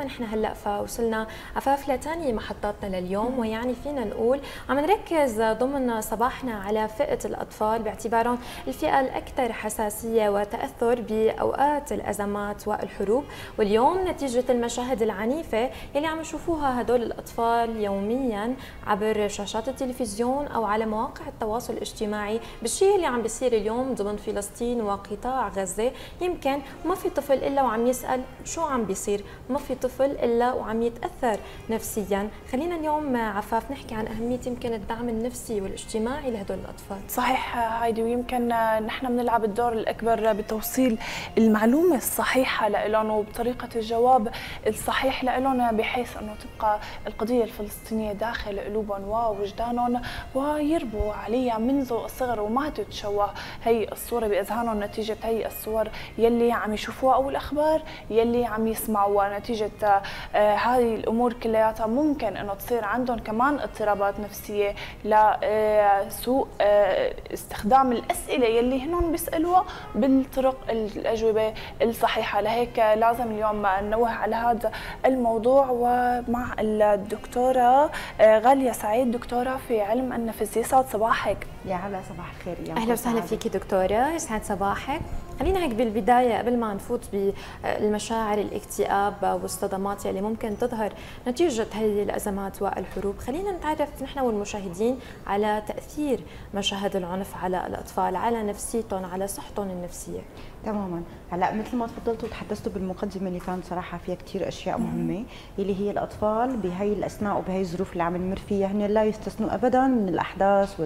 نحن هلا فوصلنا عفاف لثاني محطاتنا لليوم، ويعني فينا نقول عم نركز ضمن صباحنا على فئة الأطفال باعتبارهم الفئة الأكثر حساسية وتأثر بأوقات الأزمات والحروب. واليوم نتيجة المشاهد العنيفة يلي عم يشوفوها هدول الأطفال يوميا عبر شاشات التلفزيون أو على مواقع التواصل الاجتماعي بالشيء اللي عم بيصير اليوم ضمن فلسطين وقطاع غزة، يمكن ما في طفل إلا وعم يسأل شو عم بيصير، ما في طفل إلا وعم يتأثر نفسيا. خلينا اليوم عفاف نحكي عن أهمية يمكن الدعم النفسي والاجتماعي لهدول الأطفال. صحيح هايدي، ويمكن نحن بنلعب الدور الأكبر بتوصيل المعلومة الصحيحة لهم وبطريقة الجواب الصحيح لهم، بحيث أنه تبقى القضية الفلسطينية داخل قلوبهم ووجدانهم ويربوا عليها منذ الصغر وما تتشوه هي الصورة بأذهانهم نتيجة هي الصور يلي عم يشوفوها أو الأخبار يلي عم يسمعوها. نتيجة هذه الأمور كلياتها ممكن أنه تصير عندهم كمان اضطرابات نفسية لسوء استخدام الأسئلة يلي هنن بيسألوها بالطرق الأجوبة الصحيحة. لهيك لازم اليوم ننوه على هذا الموضوع ومع الدكتورة غالية سعيد، دكتورة في علم النفس. يسعد صباحك. يا هلا، صباح الخير. يا اهلا وسهلا فيكي دكتوره، يسعد صباحك. خلينا هيك بالبدايه قبل ما نفوت بالمشاعر الاكتئاب والصدمات اللي ممكن تظهر نتيجه هذه الازمات والحروب، خلينا نتعرف نحن والمشاهدين على تاثير مشاهد العنف على الاطفال، على نفسيتهم، على صحتهم النفسيه. تماما. هلا مثل ما تفضلتوا وتحدثتوا بالمقدمه اللي كانت صراحه فيها كثير اشياء مهمه، اللي هي الاطفال بهي الاثناء وبهي الظروف اللي عم نمر فيها هن لا يستثنوا ابدا من الاحداث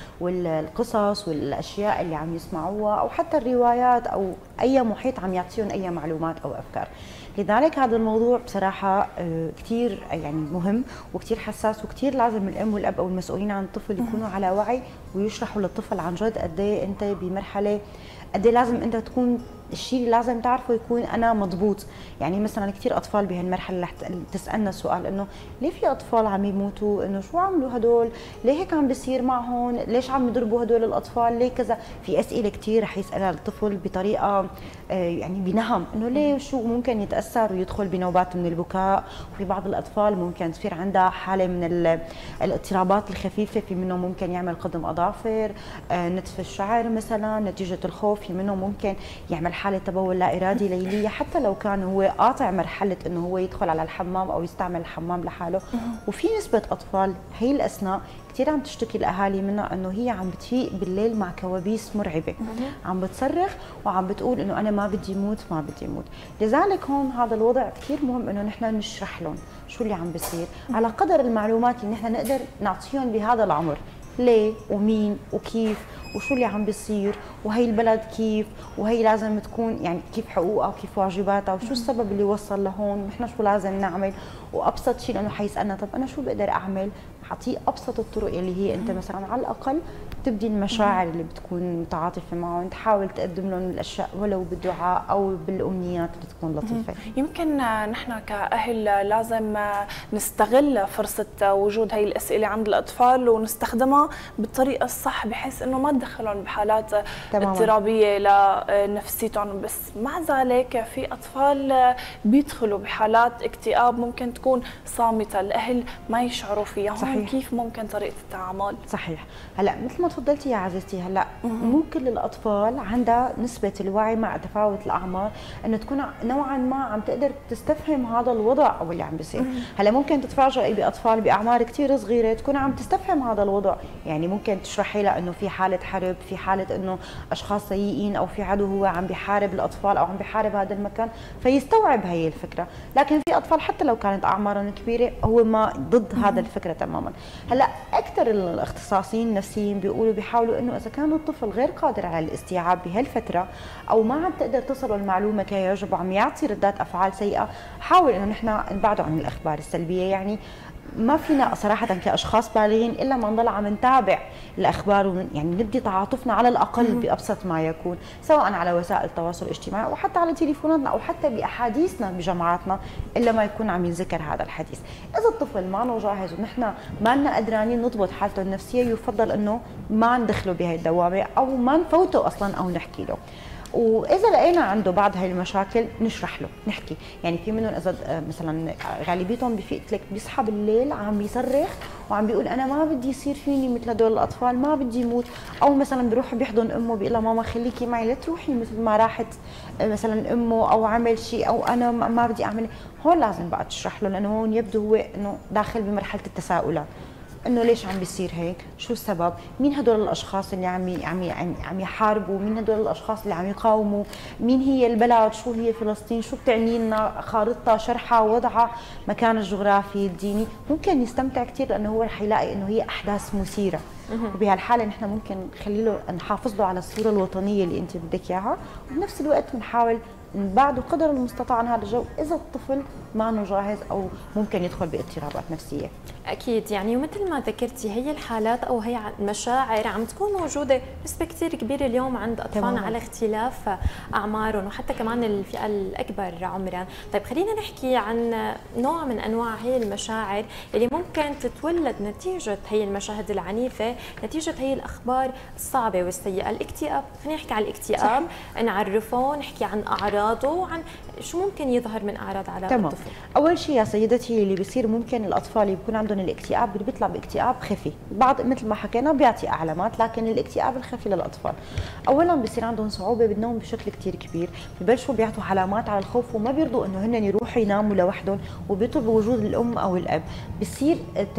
والقصص والاشياء اللي عم يسمعوها او حتى الروايات او اي محيط عم يعطيهم اي معلومات او افكار. لذلك هذا الموضوع بصراحه كثير يعني مهم وكثير حساس، وكثير لازم الام والاب او المسؤولين عن الطفل يكونوا على وعي ويشرحوا للطفل عن جد قد ايه انت بمرحله، قد ايه لازم انت تكون الشيء اللي لازم تعرفه يكون انا مضبوط. يعني مثلا كثير اطفال بهالمرحله رح تسالنا السؤال انه ليه في اطفال عم يموتوا، انه شو عملوا هدول، ليه هيك عم بيصير معهم، ليش عم يضربوا هدول الاطفال، ليه كذا. في اسئله كثير رح يسالها الطفل بطريقه يعني بنهم، انه ليه شو ممكن يتاثر ويدخل بنوبات من البكاء. وفي بعض الاطفال ممكن تصير عندها حاله من الاضطرابات الخفيفه، في منهم ممكن يعمل قدم اظافر، نتف الشعر مثلا نتيجه الخوف، في منهم ممكن يعمل حاله تبول لا ارادي ليليه حتى لو كان هو قاطع مرحله انه هو يدخل على الحمام او يستعمل الحمام لحاله. وفي نسبه اطفال هي الاثناء كثير عم تشتكي الاهالي منها انه هي عم بتفيق بالليل مع كوابيس مرعبه، عم بتصرخ وعم بتقول انه انا ما بدي موت ما بدي موت. لذلك هون هذا الوضع كثير مهم انه نحن نشرح لهم شو اللي عم بيصير على قدر المعلومات اللي نحن نقدر نعطيهم بهذا العمر، ليه ومين وكيف وشو اللي عم بيصير، وهي البلد كيف، وهي لازم تكون يعني كيف حقوقها وكيف واجباتها، وشو السبب اللي وصل لهون، نحن شو لازم نعمل. وابسط شيء لانه حيسالنا طب انا شو بقدر اعمل، حاعطيه ابسط الطرق اللي هي انت مثلا على الاقل تبدي المشاعر اللي بتكون متعاطفه معهم، تحاول تقدم لهم الاشياء ولو بالدعاء او بالامنيات اللي تكون لطيفه. يمكن نحن كاهل لازم نستغل فرصه وجود هي الاسئله عند الاطفال ونستخدمها بالطريقه الصح بحيث انه ما تدخلهم بحالات اضطرابيه لنفسيتهم. بس مع ذلك في اطفال بيدخلوا بحالات اكتئاب ممكن تكون صامته، الاهل ما يشعروا فيها. هون كيف ممكن طريقه التعامل؟ صحيح. هلا مثل ما تفضلتي يا عزيزتي، هلا مو كل الاطفال عندها نسبه الوعي مع تفاوت الاعمار انه تكون نوعا ما عم تقدر تستفهم هذا الوضع او اللي عم بيصير. هلا ممكن تتفاجئي باطفال باعمار كثير صغيره تكون عم تستفهم هذا الوضع، يعني ممكن تشرحي لها انه في حاله حرب، في حاله انه اشخاص سيئين او في عدو هو عم بيحارب الاطفال او عم بيحارب هذا المكان، فيستوعب هي الفكره. لكن في اطفال حتى لو كانت اعمارهم كبيره هو ما ضد هذا الفكره تماما. هلا اكثر الاختصاصيين النفسيين بيقولوا بيحاولوا انه اذا كان الطفل غير قادر على الاستيعاب بهالفتره او ما عم تقدر تصل المعلومه كي يجب وعم يعطي ردات افعال سيئه، حاول انه نحن نبعده عن الاخبار السلبيه. يعني ما فينا صراحه كاشخاص بالغين الا ما نضل عم نتابع الاخبار يعني نبدي تعاطفنا على الاقل بابسط ما يكون، سواء على وسائل التواصل الاجتماعي او حتى على تليفوناتنا او حتى باحاديثنا بجماعاتنا، الا ما يكون عم ينذكر هذا الحديث. اذا الطفل ما جاهز ونحن ما لنا قدرانين نضبط حالته النفسيه، يفضل انه ما ندخله بهي الدوامه او ما نفوته اصلا او نحكي له. واذا لقينا عنده بعض هاي المشاكل نشرح له، نحكي. يعني في منهم اذا مثلا غالبيتهم بفيق لك بيصحى بالليل عم يصرخ وعم بيقول انا ما بدي يصير فيني مثل هدول الاطفال، ما بدي يموت. او مثلا بيروح بيحضن امه بيقول لها ماما خليكي معي، لا تروحي مثل ما راحت مثلا امه، او عمل شيء او انا ما بدي اعمل. هون لازم بقى تشرح له، لانه هون يبدو هو انه داخل بمرحله التساؤلات، انه ليش عم بيصير هيك؟ شو السبب؟ مين هدول الاشخاص اللي عم يحاربوا؟ مين هدول الاشخاص اللي عم يقاوموا؟ مين هي البلد؟ شو هي فلسطين؟ شو بتعني لنا؟ خارطتها، شرحها، وضعها، مكانها الجغرافي، الديني. ممكن يستمتع كثير لانه هو رح يلاقي انه هي احداث مثيره. وبهالحاله نحن ممكن نخلي له نحافظ له على الصوره الوطنيه اللي انت بدك اياها، وبنفس الوقت بنحاول نبعده قدر المستطاع عن هذا الجو اذا الطفل ما جاهز او ممكن يدخل باضطرابات نفسيه. أكيد، يعني ومثل ما ذكرتي هي الحالات أو هي المشاعر عم تكون موجودة نسبة كثير كبيرة اليوم عند أطفالنا على اختلاف أعمارهم وحتى كمان الفئة الأكبر عمرا. طيب خلينا نحكي عن نوع من أنواع هي المشاعر اللي ممكن تتولد نتيجة هي المشاهد العنيفة، نتيجة هي الأخبار الصعبة والسيئة. الاكتئاب، خلينا نحكي عن الاكتئاب، نعرفه، نحكي عن أعراضه وعن شو ممكن يظهر من أعراض على الطفل. أول شيء يا سيدتي اللي بيصير ممكن الأطفال يكون عندهم الاكتئاب اللي بيطلع باكتئاب خفي، بعض مثل ما حكينا بيعطي علامات، لكن الاكتئاب الخفي للاطفال اولا بيصير عندهم صعوبه بالنوم بشكل كثير كبير، ببلشوا بيعطوا علامات على الخوف وما بيرضوا انه هن يروحوا يناموا لوحدهم، وبيطلبوا وجود الام او الاب. بصير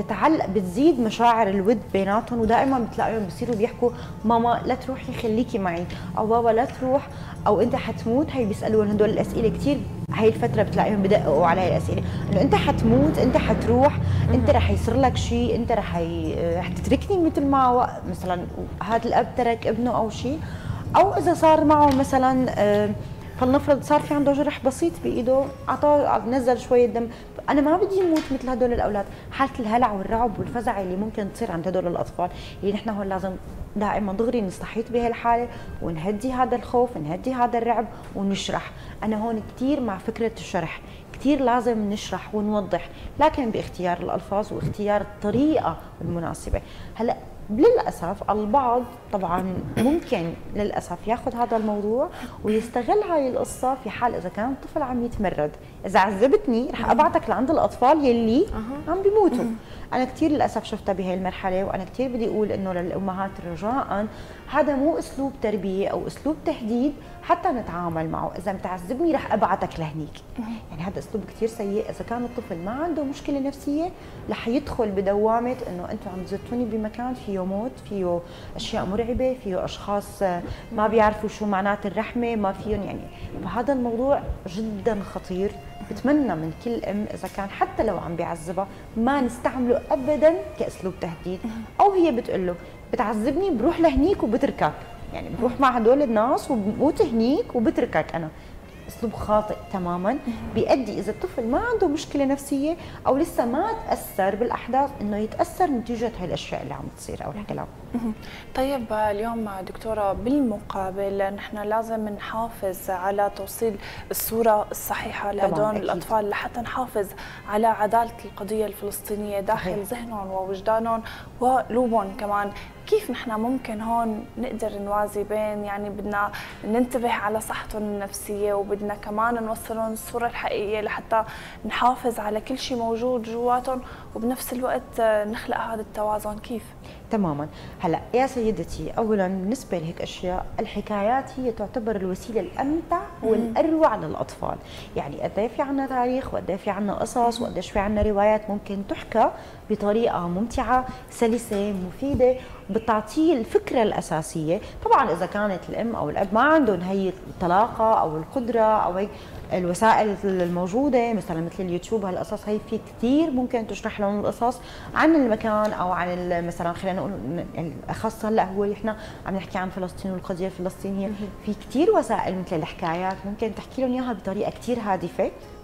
بتزيد مشاعر الود بيناتهم، ودائما بتلاقيهم بيصيروا بيحكوا ماما لا تروحي خليكي معي، او بابا لا تروح، او انت حتموت. هي بيسالون هدول الاسئله كثير، هي الفتره بتلاقيهم بدققوا على هي الاسئله، انه انت حتموت، انت حتروح، انت رح يصير لك شيء، انت رح تتركني مثل ما مثلا هذا الاب ترك ابنه او شيء. او اذا صار معه مثلا فلنفرض صار في عنده جرح بسيط بايده، اعطاه نزل شويه دم، انا ما بدي يموت مثل هدول الاولاد. حاله الهلع والرعب والفزع اللي ممكن تصير عند هدول الاطفال، اللي نحن هون لازم دائما دغري نستحيط بهالحاله ونهدي هذا الخوف، نهدي هذا الرعب ونشرح. انا هون كثير مع فكره الشرح، كثير لازم نشرح ونوضح، لكن باختيار الالفاظ واختيار الطريقه المناسبه. هلا للاسف البعض طبعا ممكن للاسف ياخذ هذا الموضوع ويستغل هاي القصه في حال اذا كان الطفل عم يتمرد، اذا عذبتني رح ابعتك لعند الاطفال يلي عم بيموتوا. انا كثير للاسف شفتها بهي المرحله، وانا كثير بدي اقول انه للامهات رجاء هذا مو اسلوب تربيه او اسلوب تهديد حتى نتعامل معه. اذا متعذبني رح ابعتك لهنيك، يعني هذا اسلوب كثير سيء. اذا كان الطفل ما عنده مشكله نفسيه رح يدخل بدوامه انه انتم عم تزتوني بمكان فيه موت، فيه اشياء مرعبه، فيه اشخاص ما بيعرفوا شو معنات الرحمه، ما فيهم يعني. فهذا الموضوع جدا خطير. بتمنى من كل ام اذا كان حتى لو عم بيعذبها ما نستعمله ابدا كاسلوب تهديد، او هي بتقول له بتعذبني بروح لهنيك وبتركك، يعني بروح مع هدول الناس وبموت هنيك وبتركك. انا اسلوب خاطئ تماما، بيؤدي اذا الطفل ما عنده مشكله نفسيه او لسه ما تاثر بالاحداث انه يتاثر نتيجه هاي الاشياء اللي عم تصير او الكلام. طيب اليوم دكتوره بالمقابل نحن لازم نحافظ على توصيل الصوره الصحيحه لهدول الاطفال لحتى نحافظ على عداله القضيه الفلسطينيه داخل ذهنهم ووجدانهم وقلوبهم كمان. كيف نحن ممكن هون نقدر نوازي بين يعني بدنا ننتبه على صحتهم النفسيه وبدنا كمان نوصلهم الصوره الحقيقيه لحتى نحافظ على كل شيء موجود جواتهم وبنفس الوقت نخلق هذا التوازن؟ كيف؟ تماما. هلا يا سيدتي اولا بالنسبه لهيك اشياء الحكايات هي تعتبر الوسيله الامتع والاروع للاطفال. يعني قد في عنا تاريخ وقد في عنا قصص وقد في عنا روايات ممكن تحكى بطريقه ممتعه سلسه مفيده بتعطيه الفكره الاساسيه. طبعا اذا كانت الام او الاب ما عندهم هي الطلاقه او القدره او هي الوسائل الموجوده مثلا مثل اليوتيوب، هالقصص هي في كثير ممكن تشرح لهم القصص عن المكان او عن مثلا خلينا نقول الاخص هلا هو احنا عم نحكي عن فلسطين والقضيه الفلسطينيه، في كثير وسائل مثل الحكايات ممكن تحكي لهم اياها بطريقه كثير هادفه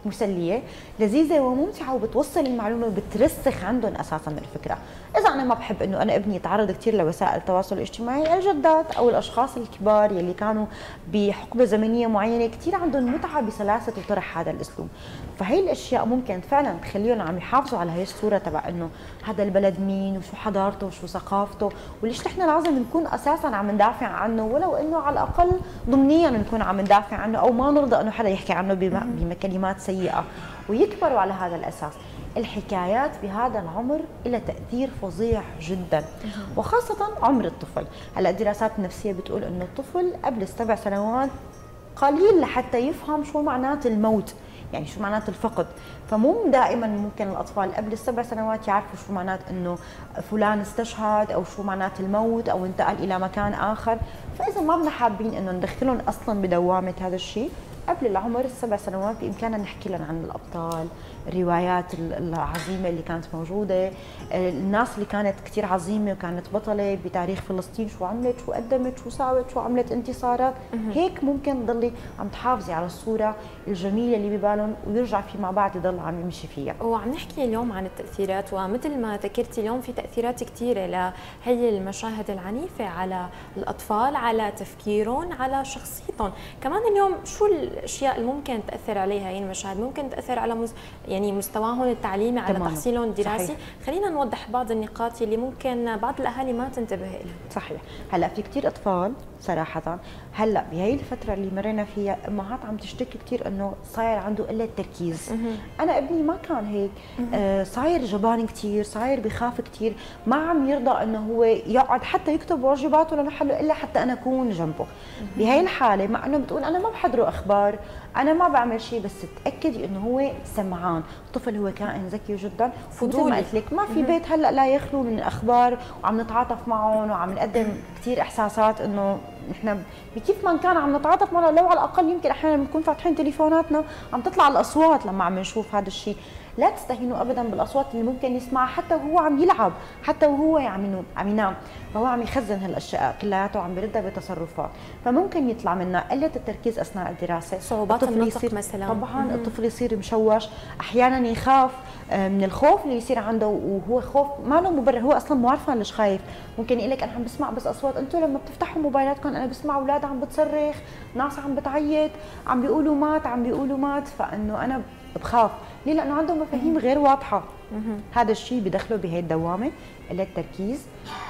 مسليه لذيذه وممتعه وبتوصل المعلومه وبترسخ عندهم اساسا الفكره. اذا انا ما بحب انه انا ابني يتعرض كثير لوسائل التواصل الاجتماعي، الجدات او الاشخاص الكبار يلي كانوا بحقبه زمنيه معينه كثير عندهم متعه بسلاسه وطرح هذا الاسلوب، فهي الاشياء ممكن فعلا تخليهم عم يحافظوا على هي الصوره تبع انه هذا البلد مين وشو حضارته وشو ثقافته، وليش نحن لازم نكون اساسا عم ندافع عنه، ولو انه على الاقل ضمنيا نكون عم ندافع عنه او ما نرضى انه حدا يحكي عنه بكلمات سيئه، ويكبروا على هذا الاساس. الحكايات بهذا العمر لها تأثير فظيع جدا، وخاصة عمر الطفل. هلا الدراسات النفسية بتقول انه الطفل قبل ال7 سنوات قليل لحتى يفهم شو معنات الموت، يعني شو معنات الفقد، فمو دائما ممكن الاطفال قبل ال7 سنوات يعرفوا شو معنات انه فلان استشهد او شو معنات الموت او انتقل الى مكان اخر، فاذا ما بدنا حابين انه ندخلهم اصلا بدوامه هذا الشيء قبل العمر ال7 سنوات بامكاننا نحكي لهم عن الابطال، الروايات العظيمه اللي كانت موجوده، الناس اللي كانت كثير عظيمه وكانت بطله بتاريخ فلسطين، شو عملت، شو قدمت، شو ساوت، شو عملت انتصارات، هيك ممكن تضلي عم تحافظي على الصوره الجميله اللي ببالهم ويرجع فيما بعد يضل عم يمشي فيها. وعم نحكي اليوم عن التاثيرات، ومثل ما ذكرتي اليوم في تاثيرات كثيره لهي المشاهد العنيفه على الاطفال، على تفكيرهم، على شخصيتهم، كمان اليوم شو الاشياء اللي ممكن تاثر عليها هي المشاهد، ممكن تاثر على يعني مستواهم التعليمي، على تحصيلهم الدراسي. خلينا نوضح بعض النقاط اللي ممكن بعض الاهالي ما تنتبه لها. صحيح، هلا في كثير اطفال صراحه هلا بهي الفتره اللي مرينا فيها امهات عم تشتكي كثير انه صاير عنده قله تركيز. انا ابني ما كان هيك، صاير جبان كثير، صاير بخاف كثير، ما عم يرضى انه هو يقعد حتى يكتب واجباته لنحله الا حتى انا اكون جنبه. بهي الحاله مع انه بتقول انا ما بحضره اخبار، انا ما بعمل شيء، بس تاكدي انه هو سمعان. الطفل هو كائن ذكي جدا، مثل ما قلت لك ما في بيت هلا لا يخلو من الاخبار، وعم نتعاطف معهم وعم نقدم كثير احساسات انه نحن كيف ما كان عم نتعاطف معه، لو على الاقل يمكن احيانا بنكون فاتحين تليفوناتنا عم تطلع الاصوات لما عم نشوف هذا الشيء. لا تستهينوا ابدا بالاصوات اللي ممكن يسمعها حتى وهو عم يلعب، حتى وهو عم ينام، فهو عم يخزن هالاشياء كلياته وعم بيردها بتصرفات، فممكن يطلع منها قله التركيز اثناء الدراسه، صعوبات النطق مثلا. طبعا الطفل يصير مشوش، احيانا يخاف من الخوف اللي يصير عنده، وهو خوف ما له مبرر، هو اصلا مو عارفان ليش خايف. ممكن يقول لك انا عم بسمع بس اصوات، انتم لما بتفتحوا موبايلاتكم انا بسمع اولاد عم بتصرخ، ناس عم بتعيط، عم بيقولوا مات، عم بيقولوا مات، فانه انا بخاف. ليه؟ لانه عندهم مفاهيم غير واضحه. هذا الشيء بدخله بهي الدوامه، قله تركيز،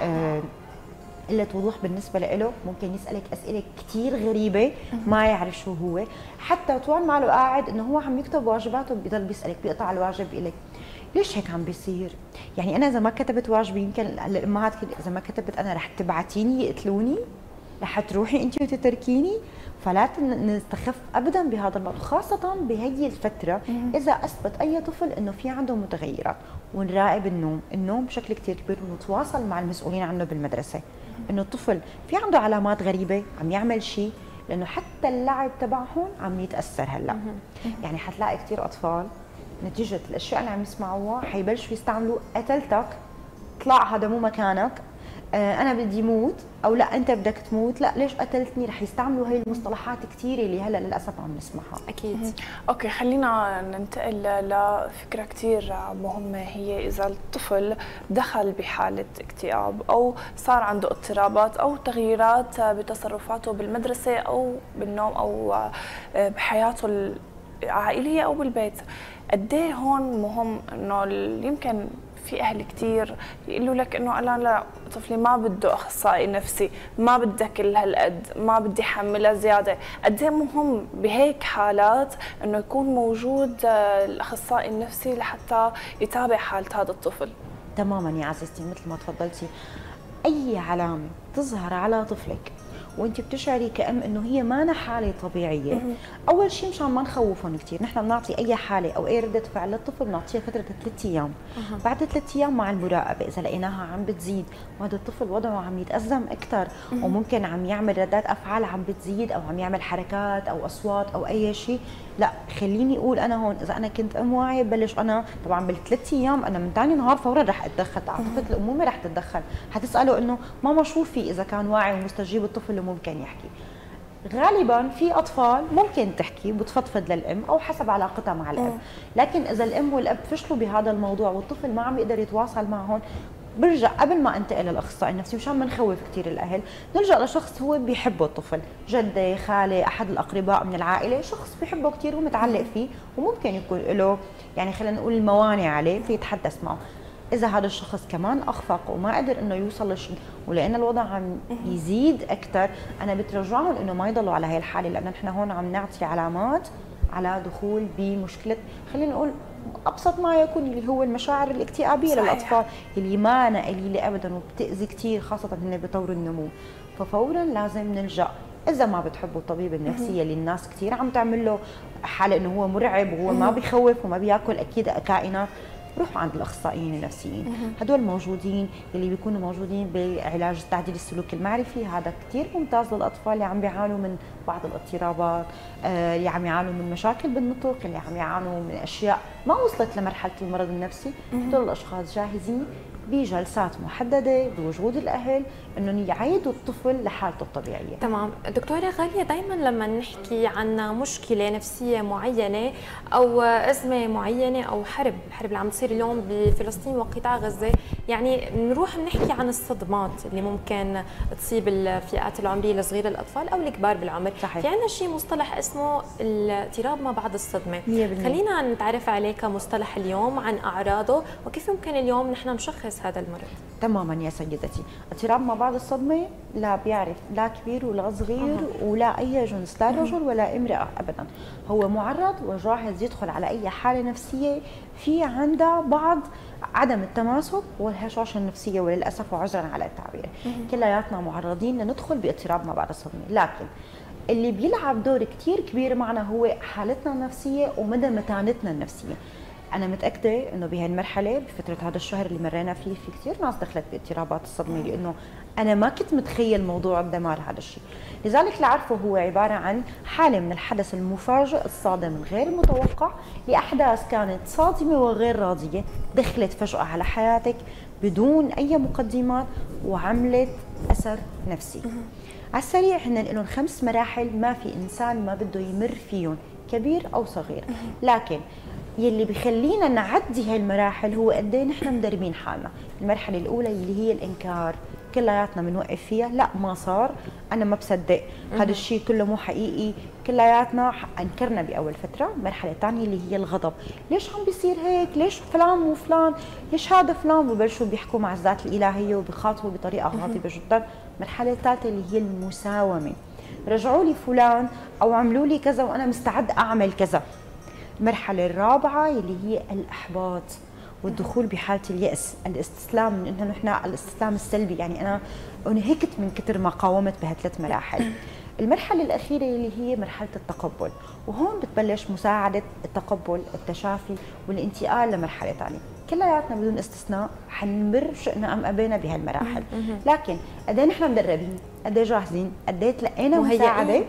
قله وضوح بالنسبه له، ممكن يسالك اسئله كثير غريبه ما يعرف شو هو، حتى طول ما له قاعد انه هو عم يكتب واجباته بيضل بيسالك، بيقطع الواجب بيقول لك ليش هيك عم بيصير؟ يعني انا اذا ما كتبت واجبي، يمكن الامهات اذا ما كتبت انا رح تبعتيني يقتلوني؟ رح تروحي انت وتتركيني؟ فلا نستخف ابدا بهذا الموضوع، خاصه بهي الفتره اذا اثبت اي طفل انه في عنده متغيرات. ونراقب النوم بشكل كثير كبير، ونتواصل مع المسؤولين عنه بالمدرسه، انه الطفل في عنده علامات غريبه عم يعمل شيء، لانه حتى اللعب تبعهم عم يتاثر هلا. يعني حتلاقي كثير اطفال نتيجه الاشياء اللي عم يسمعوها حيبلشوا يستعملوا قتلتك، طلع هذا مو مكانك، انا بدي موت، او لا انت بدك تموت، لا ليش قتلتني، رح يستعملوا هي المصطلحات كثير اللي هلا للاسف عم نسمعها. اكيد. اوكي، خلينا ننتقل لفكره كثير مهمه، هي اذا الطفل دخل بحاله اكتئاب او صار عنده اضطرابات او تغييرات بتصرفاته بالمدرسه او بالنوم او بحياته العائليه او بالبيت، قد ايه هون مهم انه يمكن في اهل كثير يقولوا لك انه انا لا طفلي ما بده اخصائي نفسي، ما بدها كل هالقد، ما بدي حملها زياده، قد ايه مهم بهيك حالات انه يكون موجود الاخصائي النفسي لحتى يتابع حاله هذا الطفل. تماما يا عزيزتي، مثل ما تفضلتي، اي علامه تظهر على طفلك وانت بتشعري كأم انه هي ما حاله طبيعيه، اول شيء مشان ما نخوفهم كثير، نحن بنعطي اي حاله او اي رده فعل للطفل بنعطيها فتره 3 ايام. بعد 3 ايام مع المراقبه اذا لقيناها عم بتزيد وهذا الطفل وضعه عم يتازم اكثر وممكن عم يعمل ردات افعال عم بتزيد او عم يعمل حركات او اصوات او اي شيء، لا خليني اقول انا هون اذا انا كنت ام واعيه ببلش انا طبعا بال3 ايام انا من ثاني نهار فورا رح اتدخل، تعاطفت الامومه رح تتدخل، حتساله انه ماما شوفي اذا كان واعي ومستجيب الطفل اللي ممكن يحكي. غالبا في اطفال ممكن تحكي وتفضفض للام او حسب علاقتها مع الاب، لكن اذا الام والاب فشلوا بهذا الموضوع والطفل ما عم يقدر يتواصل معهم، برجع قبل ما انتقل للاخصائي النفسي مشان ما نخوف كثير الاهل، نلجا لشخص هو بيحبه الطفل، جده، خاله، احد الاقرباء من العائله، شخص بيحبه كثير ومتعلق فيه وممكن يكون له يعني خلينا نقول الموانع عليه فيتحدث معه. اذا هذا الشخص كمان اخفق وما قدر انه يوصل لشيء ولان الوضع عم يزيد اكثر، انا بترجعهم انه ما يضلوا على هي الحاله، لانه نحن هون عم نعطي علامات على دخول بمشكله خلينا نقول ابسط ما يكون اللي هو المشاعر الاكتئابيه للاطفال اللي ما قليله ابدا وبتاذي كثير خاصه هن بطور النمو. ففورا لازم نلجا، اذا ما بتحبوا الطبيب النفسيه اللي الناس كثير عم تعمل له حاله انه هو مرعب وهو ما بيخوف وما بياكل اكيد كائنات، روحوا عند الاخصائيين النفسيين، هدول موجودين اللي بيكونوا موجودين بعلاج تعديل السلوك المعرفي، هذا كثير ممتاز للاطفال اللي عم بيعانوا من بعض الاضطرابات، اللي عم يعانوا من مشاكل بالنطق، اللي عم يعانوا من اشياء ما وصلت لمرحله المرض النفسي، هدول الاشخاص جاهزين بجلسات محدده بوجود الاهل انه يعيدوا الطفل لحالته الطبيعيه. تمام، دكتوره غاليه، دائما لما نحكي عن مشكله نفسيه معينه او ازمه معينه او حرب اللي عم تصير اليوم بفلسطين وقطاع غزه، يعني بنروح بنحكي عن الصدمات اللي ممكن تصيب الفئات العمريه الصغيره، الاطفال او الكبار بالعمر. صحيح. في عندنا شيء مصطلح اسمه الاضطراب ما بعد الصدمه. 100%. خلينا نتعرف عليه كمصطلح اليوم، عن اعراضه وكيف يمكن اليوم نحن نشخص هذا المرض. تماما يا سيدتي، اضطراب ما بعد الصدمه لا بيعرف لا كبير ولا صغير ولا اي جنس، لا رجل ولا امراه ابدا، هو معرض وجاهز يدخل على اي حاله نفسيه في عندها بعض عدم التماسك والهشاشه النفسيه، وللاسف وعذرا على التعبير كلياتنا معرضين لندخل باضطراب ما بعد الصدمه، لكن اللي بيلعب دور كثير كبير معنا هو حالتنا النفسيه ومدى متانتنا النفسيه. أنا متأكدة إنه بهالمرحلة بفترة هذا الشهر اللي مرينا فيه في كثير ناس دخلت باضطرابات الصدمة، لأنه أنا ما كنت متخيل موضوع الدمار هذا الشيء، لذلك اللي عارفه هو عبارة عن حالة من الحدث المفاجئ الصادم الغير متوقع لأحداث كانت صادمة وغير راضية دخلت فجأة على حياتك بدون أي مقدمات وعملت أثر نفسي. على السريع هن لهم 5 مراحل ما في إنسان ما بده يمر فيهم كبير أو صغير، لكن يلي بخلينا نعدي هاي المراحل هو قد ايه نحن مدربين حالنا. المرحله الاولى اللي هي الانكار، كلياتنا بنوقف فيها، لا ما صار، انا ما بصدق، هذا الشيء كله مو حقيقي، كلياتنا انكرنا باول فتره. المرحله الثانيه اللي هي الغضب، ليش عم بيصير هيك؟ ليش فلان مو فلان؟ ليش هذا فلان؟ وبلشوا بيحكوا مع الذات الالهيه وبيخاطبوا بطريقه غاضبه جدا. المرحله الثالثه اللي هي المساومه، رجعوا لي فلان او عملوا لي كذا وانا مستعد اعمل كذا. المرحلة الرابعة اللي هي الإحباط والدخول بحالة اليأس، الاستسلام، إنه نحن الاستسلام السلبي، يعني أنا انهكت من كثر ما قاومت بهالثلاث مراحل. المرحلة الأخيرة اللي هي مرحلة التقبل، وهون بتبلش مساعدة التقبل، التشافي والانتقال لمرحلة ثانية. كلياتنا بدون استثناء حنمر شئنا أم أبينا بهالمراحل، لكن قد ايه نحن مدربين، قد ايه جاهزين، قد ايه تلقينا مساعدة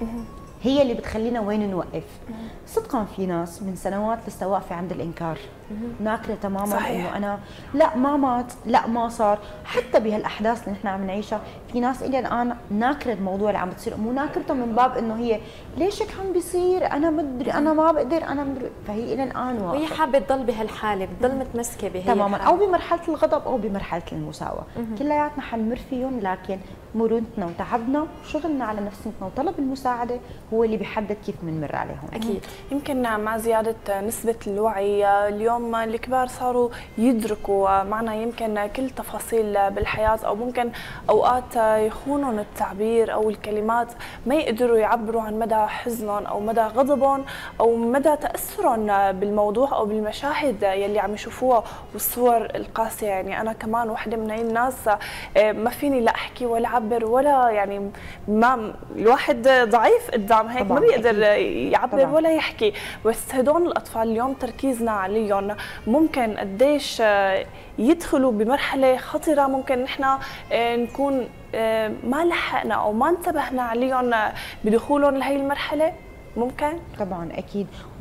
هي اللي بتخلينا وين نوقف. صدقا في ناس من سنوات لسه واقفه عند الانكار، ناكره تماما انه انا لا ما مات، لا ما صار. حتى بهالاحداث اللي نحن عم نعيشها في ناس الى الان ناكره الموضوع اللي عم بتصير، مو ناكرته من باب انه هي ليش هيك عم بيصير، انا بدري، انا ما بقدر، انا مدري، فهي الى الان واقفه وهي حابه تضل بهالحاله، بتضل متمسكه بهي تماما، او بمرحله الغضب او بمرحله المساواه. كلياتنا حنمر فيهم، لكن مرونتنا وتعبنا وشغلنا على نفسيتنا وطلب المساعده هو اللي بيحدد كيف بنمر عليهم. اكيد. يمكن مع زياده نسبه الوعي اليوم الكبار صاروا يدركوا معنى يمكن كل تفاصيل بالحياه، او ممكن اوقات يخونهم التعبير او الكلمات، ما يقدروا يعبروا عن مدى حزنهم او مدى غضبهم او مدى تاثرهم بالموضوع او بالمشاهد يلي عم يشوفوها والصور القاسيه. يعني انا كمان وحده من هي الناس ما فيني لا احكي ولا اعبر ولا يعني ما الواحد ضعيف قدام هيك ما بيقدر يعبر ولا يحكي. بس هدول الاطفال اليوم تركيزنا عليهم ممكن قديش يدخلوا بمرحله خطره، ممكن نحن نكون ما لحقنا او ما انتبهنا عليهم بدخولهم لهي المرحله. ممكن طبعا اكيد،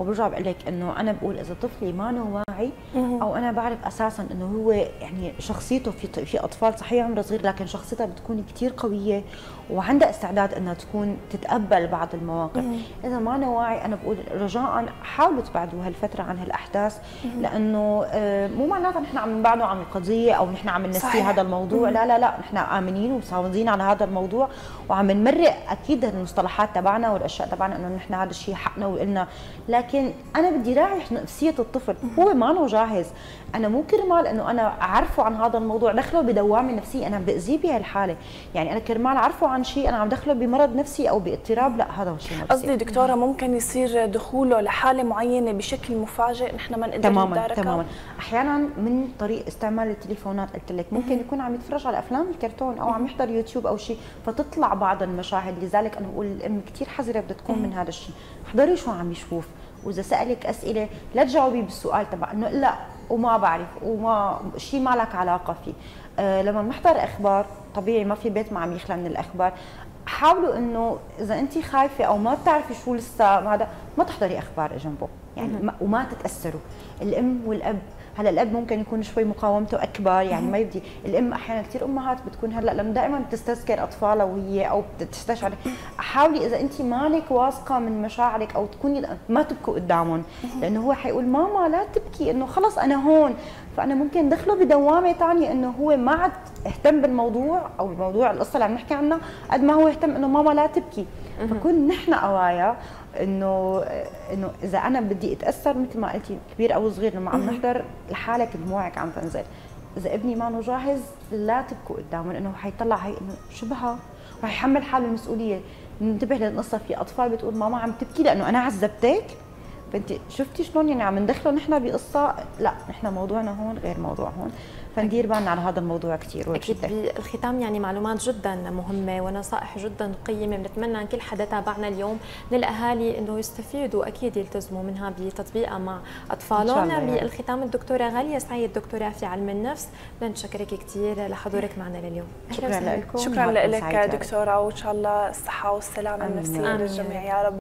وبرجع بقول لك انه انا بقول اذا طفلي ما واعي او انا بعرف اساسا انه هو يعني شخصيته في اطفال صحيح عمره صغير لكن شخصيتها بتكون كثير قويه وعندها استعداد انها تكون تتقبل بعض المواقف. اذا ما واعي انا بقول رجاء حاولوا تبعدوا هالفتره عن هالاحداث، لانه مو معناتها نحن عم نبعده عن القضيه او نحن عم ننسي هذا الموضوع، لا لا لا، نحن امنين ومصوتين على هذا الموضوع وعم نمرق اكيد المصطلحات تبعنا والاشياء تبعنا انه نحن هذا الشيء حقنا وقلنا، لكن انا بدي راعي نفسيه الطفل، هو ما جاهز. انا مو كرمال انه انا اعرفه عن هذا الموضوع دخله بدوامه نفسيه انا عم باذيه بهالحاله، يعني انا كرمال اعرفه عن شيء انا عم دخله بمرض نفسي او باضطراب، لا هذا هو الشيء. قصدي دكتوره ممكن يصير دخوله لحاله معينه بشكل مفاجئ نحن ما نقدر نداركها. تماما. احيانا من طريق استعمال التليفونات قلت لك ممكن يكون عم يتفرج على افلام الكرتون او عم يحضر يوتيوب او شيء فتطلع بعض المشاهد، لذلك انا بقول الام كثير حذره بدها تكون من هذا الشيء، احضري شو عم يشوف، واذا سالك اسئله لا تجاوبي بالسؤال تبع انه لا وما بعرف وما شيء ما لك علاقه فيه. لما بنحضر اخبار طبيعي ما في بيت ما عم يخلى من الاخبار، حاولوا انه اذا انت خايفه او ما بتعرفي شو لسه هذا ما تحضري اخبار جنبه يعني وما تتاثروا. الام والاب هلا الاب ممكن يكون شوي مقاومته اكبر يعني ما يبدي، الام احيانا كثير امهات بتكون هلا لما دائما بتستذكر اطفالها وهي او بتستشعر، حاولي اذا انت مالك واثقه من مشاعرك او تكوني ما تبكوا قدامهم، لانه هو حيقول ماما لا تبكي انه خلص انا هون، فانا ممكن ندخله بدوامه ثانيه انه هو ما عاد اهتم بالموضوع او بموضوع القصه اللي عم نحكي عنها قد ما هو اهتم انه ماما لا تبكي. فكون نحن قوايا انه اذا انا بدي اتاثر مثل ما قلتي كبير او صغير لما عم نحضر لحالك دموعك عم تنزل، اذا ابني ما جاهز لا تبكوا قدامه لانه حيطلع هي انه شو بها رح يحمل حاله المسؤوليه. ننتبه للقصه في اطفال بتقول ماما عم تبكي لانه انا عذبتك، فانت شفتي شلون يعني عم ندخله نحن بقصه، لا نحن موضوعنا هون غير موضوع هون، فندير بالنا على هذا الموضوع كثير. اكيد بالختام يعني معلومات جدا مهمه ونصائح جدا قيمه، بنتمنى كل حدا تابعنا اليوم من الاهالي انه يستفيدوا واكيد يلتزموا منها بتطبيقها مع اطفالهم. بالختام الدكتوره غاليه سعيد دكتوره في علم النفس، بنشكرك كثير لحضورك معنا لليوم. شكرا لكم. شكرا لك دكتوره، وان شاء الله الصحه والسلامه النفسيه للجميع يا رب.